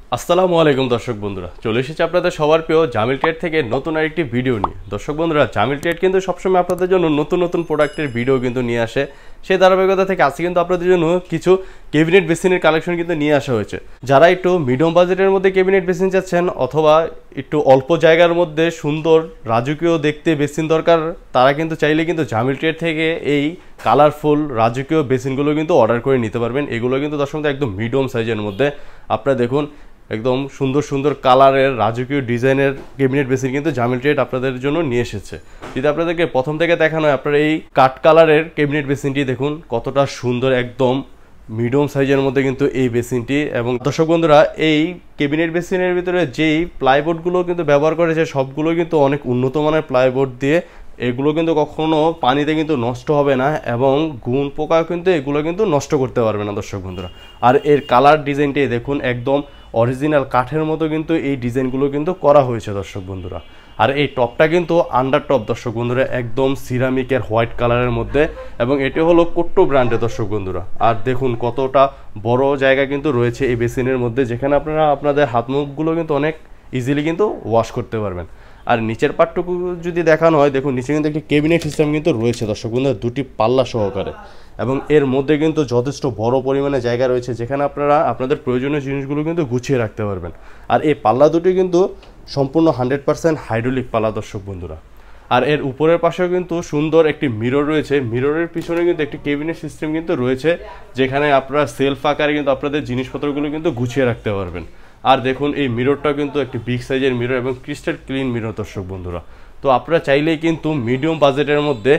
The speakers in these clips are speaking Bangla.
আসসালামু আলাইকুম দর্শক বন্ধুরা, চলে এসেছে আপনাদের সবার প্রিয় জামিল ট্রেড থেকে নতুন আরেকটি ভিডিও নিয়ে। দর্শক বন্ধুরা, জামিল ট্রেড কিন্তু সবসময় আপনাদের জন্য নতুন নতুন প্রোডাক্টের ভিডিও কিন্তু নিয়ে আসে। সেই ধারাবাহিকতা থেকে আজকে কিন্তু আপনাদের জন্য কিছু ক্যাবিনেট বেসিনের কালেকশন কিন্তু নিয়ে আসা হয়েছে। যারা একটু মিডিয়াম বাজেটের মধ্যে ক্যাবিনেট বেসিন চাচ্ছেন অথবা একটু অল্প জায়গার মধ্যে সুন্দর রাজকীয় দেখতে বেসিন দরকার, তারা কিন্তু চাইলে কিন্তু জামিল ট্রেড থেকে এই কালারফুল রাজকীয় বেসিনগুলো কিন্তু অর্ডার করে নিতে পারবেন। এগুলো কিন্তু দর্শক একদম মিডিয়াম সাইজের মধ্যে। আপনারা দেখুন, একদম সুন্দর সুন্দর কালারের রাজকীয় ডিজাইনের ক্যাবিনেট বেসিন কিন্তু জামিল ট্রেড আপনাদের জন্য নিয়ে এসেছে। যদি আপনাদেরকে প্রথম থেকে দেখানো হয়, আপনারা এই কাঠ কালারের ক্যাবিনেট বেসিনটি দেখুন কতটা সুন্দর, একদম মিডিয়াম সাইজের মধ্যে কিন্তু এই বেসিনটি। এবং দর্শক বন্ধুরা, এই ক্যাবিনেট বেসিনের ভিতরে যেই প্লাইবোর্ডগুলো কিন্তু ব্যবহার করেছে সবগুলো কিন্তু অনেক উন্নত মানের প্লাইবোর্ড দিয়ে। এগুলো কিন্তু কখনো পানিতে কিন্তু নষ্ট হবে না এবং গুণ পোকা কিন্তু এগুলো কিন্তু নষ্ট করতে পারবে না দর্শক বন্ধুরা। আর এর কালার ডিজাইনটাই দেখুন, একদম অরিজিনাল কাঠের মতো কিন্তু এই ডিজাইনগুলো কিন্তু করা হয়েছে দর্শক বন্ধুরা। আর এই টপটা কিন্তু আন্ডার টপ দর্শক বন্ধুরা, একদম সিরামিকের হোয়াইট কালারের মধ্যে, এবং এটি হলো কোট্টো ব্র্যান্ডের দর্শক বন্ধুরা। আর দেখুন কতটা বড় জায়গা কিন্তু রয়েছে এই বেসিনের মধ্যে, যেখানে আপনারা আপনাদের হাত মুখগুলো কিন্তু অনেক ইজিলি কিন্তু ওয়াশ করতে পারবেন। আর নিচের পার্টটুকু যদি দেখানো হয়, দেখুন নিচে কিন্তু একটি ক্যাবিনেট সিস্টেম কিন্তু রয়েছে দর্শক বন্ধুরা, দুটি পাল্লা সহকারে। এবং এর মধ্যে কিন্তু যথেষ্ট বড় পরিমাণে জায়গা রয়েছে, যেখানে আপনারা আপনাদের প্রয়োজনীয় জিনিসগুলো কিন্তু গুছিয়ে রাখতে পারবেন। আর এই পাল্লা দুটি কিন্তু সম্পূর্ণ 100% হাইড্রোলিক পাল্লা দর্শক বন্ধুরা। আর এর উপরের পাশেও কিন্তু সুন্দর একটি মিরর রয়েছে। মিররের পিছনে কিন্তু একটি ক্যাবিনেট সিস্টেম কিন্তু রয়েছে, যেখানে আপনারা সেলফ আকারে কিন্তু আপনাদের জিনিসপত্রগুলো কিন্তু গুছিয়ে রাখতে পারবেন। আর দেখুন এই মিররটা কিন্তু একটি বিগ সাইজের মিরর এবং ক্রিস্টাল ক্লিন মিরর দর্শক বন্ধুরা। তো আপনারা চাইলেই কিন্তু মিডিয়াম বাজেটের মধ্যে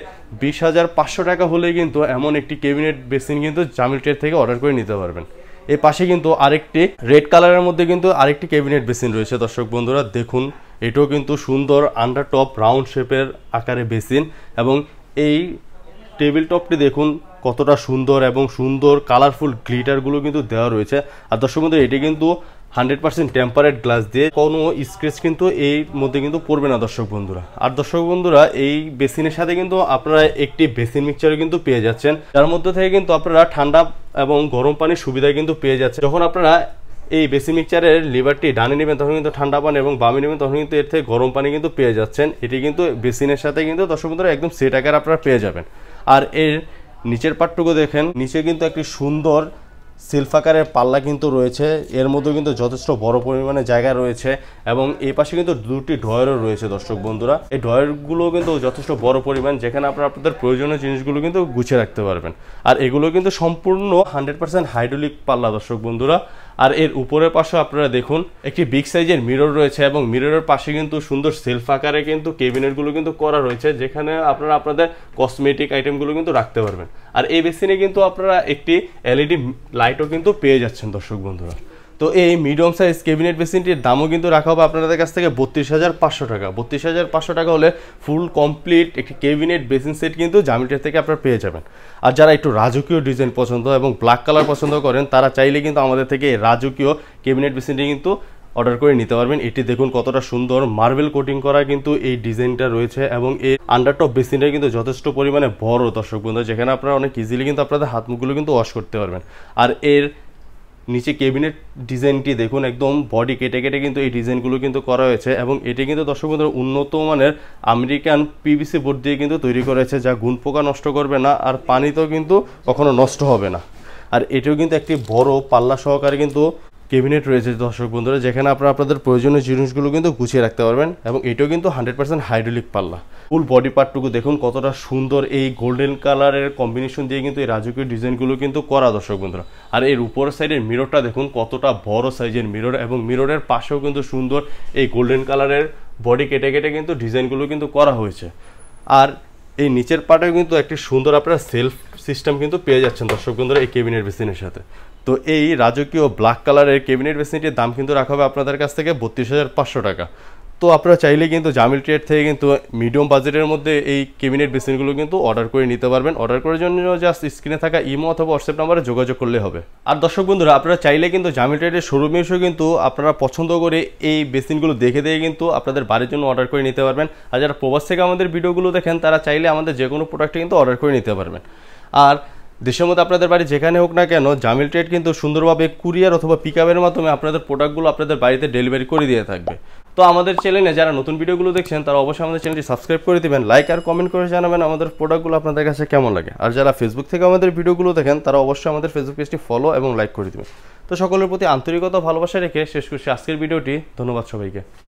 20,500 টাকা হলেই কিন্তু এমন একটি ক্যাবিনেট বেসিন কিন্তু জামিল ট্রেড থেকে অর্ডার করে নিতে পারবেন। এর পাশে কিন্তু আরেকটি রেড কালারের মধ্যে কিন্তু আরেকটি ক্যাবিনেট বেসিন রয়েছে দর্শক বন্ধুরা। দেখুন এটাও কিন্তু সুন্দর আন্ডার টপ রাউন্ড শেপের আকারে বেসিন, এবং এই টেবিল টপটি দেখুন কতটা সুন্দর এবং সুন্দর কালারফুল গ্লিটারগুলো কিন্তু দেওয়া রয়েছে। আর দর্শক বন্ধু, এটি কিন্তু 100% টেম্পারেট গ্লাস দিয়ে, কোনো স্ক্র্যাচ কিন্তু এর মধ্যে কিন্তু পড়বে না দর্শক বন্ধুরা। আর দর্শক বন্ধুরা, এই বেসিনের সাথে কিন্তু আপনারা একটি বেসিন মিক্সচারও কিন্তু পেয়ে যাচ্ছেন, যার মধ্যে থেকে কিন্তু আপনারা ঠান্ডা এবং গরম পানির সুবিধা কিন্তু পেয়ে যাচ্ছেন। যখন আপনারা এই বেসিন মিক্সচারের লিভারটি ডানে নেবেন তখন কিন্তু ঠান্ডা পানি, এবং বামে নেবেন তখন কিন্তু এর থেকে গরম পানি কিন্তু পেয়ে যাচ্ছেন। এটি কিন্তু বেসিনের সাথে কিন্তু দর্শক বন্ধুরা একদম সেট আকারে আপনারা পেয়ে যাবেন। আর এর নিচের পার্টটুকু দেখেন, নিচে কিন্তু একটি সুন্দর সেলফ আকারের পাল্লা কিন্তু রয়েছে। এর মধ্যে কিন্তু যথেষ্ট বড় পরিমাণে জায়গা রয়েছে, এবং এই পাশে কিন্তু দুটি ড্রয়ারও রয়েছে দর্শক বন্ধুরা। এই ড্রয়ারগুলো কিন্তু যথেষ্ট বড় পরিমাণ, যেখানে আপনারা আপনাদের প্রয়োজনীয় জিনিসগুলো কিন্তু গুছিয়ে রাখতে পারবেন। আর এগুলো কিন্তু সম্পূর্ণ 100% হাইড্রোলিক পাল্লা দর্শক বন্ধুরা। আর এর উপরের পাশে আপনারা দেখুন একটি বিগ সাইজের মিরর রয়েছে, এবং মিররের পাশে কিন্তু সুন্দর সেলফ আকারে কিন্তু ক্যাবিনেটগুলো কিন্তু করা রয়েছে, যেখানে আপনারা আপনাদের কসমেটিক আইটেমগুলো কিন্তু রাখতে পারবেন। আর এই বেসিনে কিন্তু আপনারা একটি এলইডি লাইটও কিন্তু পেয়ে যাচ্ছেন দর্শক বন্ধুরা। তো এই মিডিয়াম সাইজ ক্যাবিনেট বেসিনটির দামও কিন্তু রাখা হবে আপনাদের কাছ থেকে 32,500 টাকা। 32,500 টাকা হলে ফুল কমপ্লিট একটি ক্যাবিনেট বেসিন সেট কিন্তু জামিল ট্রেড থেকে আপনারা পেয়ে যাবেন। আর যারা একটু রাজকীয় ডিজাইন পছন্দ এবং ব্ল্যাক কালার পছন্দ করেন, তারা চাইলে কিন্তু আমাদের থেকে এই রাজকীয় ক্যাবিনেট বেসিনটি কিন্তু অর্ডার করে নিতে পারবেন। এটি দেখুন কতটা সুন্দর মার্বেল কোটিং করা কিন্তু এই ডিজাইনটা রয়েছে, এবং এই আন্ডারটপ বেসিনটা কিন্তু যথেষ্ট পরিমাণে বড় দর্শক বন্ধু, যেখানে আপনারা অনেক ইজিলি কিন্তু আপনাদের হাত মুখগুলো কিন্তু ওয়াশ করতে পারবেন। আর এর নিচে ক্যাবিনেট ডিজাইনটি দেখুন, একদম বডি কেটে কেটে কিন্তু এই ডিজাইনগুলো কিন্তু করা হয়েছে, এবং এটি কিন্তু দর্শক বন্ধুরা উন্নত মানের আমেরিকান পিভিসি বোর্ড দিয়ে কিন্তু তৈরি করা হয়েছে, যা গুণ পোকা নষ্ট করবে না, আর পানিতেও কিন্তু কখনো নষ্ট হবে না। আর এটিও কিন্তু একটি বড় পাল্লা সহকারে কিন্তু ক্যাবিনেট রয়েছে দর্শক বন্ধুরা, যেখানে আপনারা আপনাদের প্রয়োজনীয় জিনিসগুলো কিন্তু গুছিয়ে রাখতে পারবেন। এবং এটাও কিন্তু 100% হাইড্রোলিক পাল্লা। ফুল বডি পার্টটুকু দেখুন কতটা সুন্দর, এই গোল্ডেন কালারের কম্বিনেশন দিয়ে কিন্তু এই রাজকীয় ডিজাইনগুলো কিন্তু করা দর্শক বন্ধুরা। আর এর উপরের সাইডের মিররটা দেখুন কতটা বড় সাইজের মিরর, এবং মিররের পাশেও কিন্তু সুন্দর এই গোল্ডেন কালারের বডি কেটে কেটে কিন্তু ডিজাইনগুলো কিন্তু করা হয়েছে। আর এই নিচের পার্টেও কিন্তু একটি সুন্দর আপনারা সেলফ সিস্টেম কিন্তু পেয়ে যাচ্ছেন দর্শক বন্ধুরা এই ক্যাবিনেট বেসিনের সাথে। তো এই রাজকীয় ব্ল্যাক কালারের ক্যাবিনেট বেসিনটির দাম কিন্তু রাখা হবে আপনাদের কাছ থেকে 32,500 টাকা। তো আপনারা চাইলে কিন্তু জামিল ট্রেড থেকে কিন্তু মিডিয়াম বাজেটের মধ্যে এই ক্যাবিনেট বেসিনগুলো কিন্তু অর্ডার করে নিতে পারবেন। অর্ডার করার জন্য জাস্ট স্ক্রিনে থাকা ইমো অথবা হোয়াটসঅ্যাপ নাম্বারে যোগাযোগ করলে হবে। আর দর্শক বন্ধুরা, আপনারা চাইলে কিন্তু জামিল ট্রেডের শোরুমে এসেও কিন্তু আপনারা পছন্দ করে এই বেসিনগুলো দেখে দিয়ে কিন্তু আপনাদের বাড়ির জন্য অর্ডার করে নিতে পারবেন। আর যারা প্রবাস থেকে আমাদের ভিডিওগুলো দেখেন, তারা চাইলে আমাদের যে কোনো প্রোডাক্টে কিন্তু অর্ডার করে নিতে পারবেন। আর দেশের মধ্যে আপনাদের বাড়ি যেখানে হোক না কেন, জামিল ট্রেড কিন্তু সুন্দরভাবে কুরিয়ার অথবা পিকআপের মাধ্যমে আপনাদের প্রোডাক্টগুলো আপনাদের বাড়িতে ডেলিভারি করে দিয়ে থাকবে। তো আমাদের চ্যানেলে যারা নতুন ভিডিওগুলো দেখছেন তারা অবশ্যই আমাদের চ্যানেলটি সাবস্ক্রাইব করে দিবেন, লাইক আর কমেন্ট করে জানাবেন আমাদের প্রোডাক্টগুলো আপনাদের কাছে কেমন লাগে। আর যারা ফেসবুক থেকে আমাদের ভিডিওগুলো দেখেন তারা অবশ্যই আমাদের ফেসবুক পেজটি ফলো এবং লাইক করে দিবেন। তো সকলের প্রতি আন্তরিকতা ভালোবাসা রেখে শেষ করছি আজকের ভিডিওটি। ধন্যবাদ সবাইকে।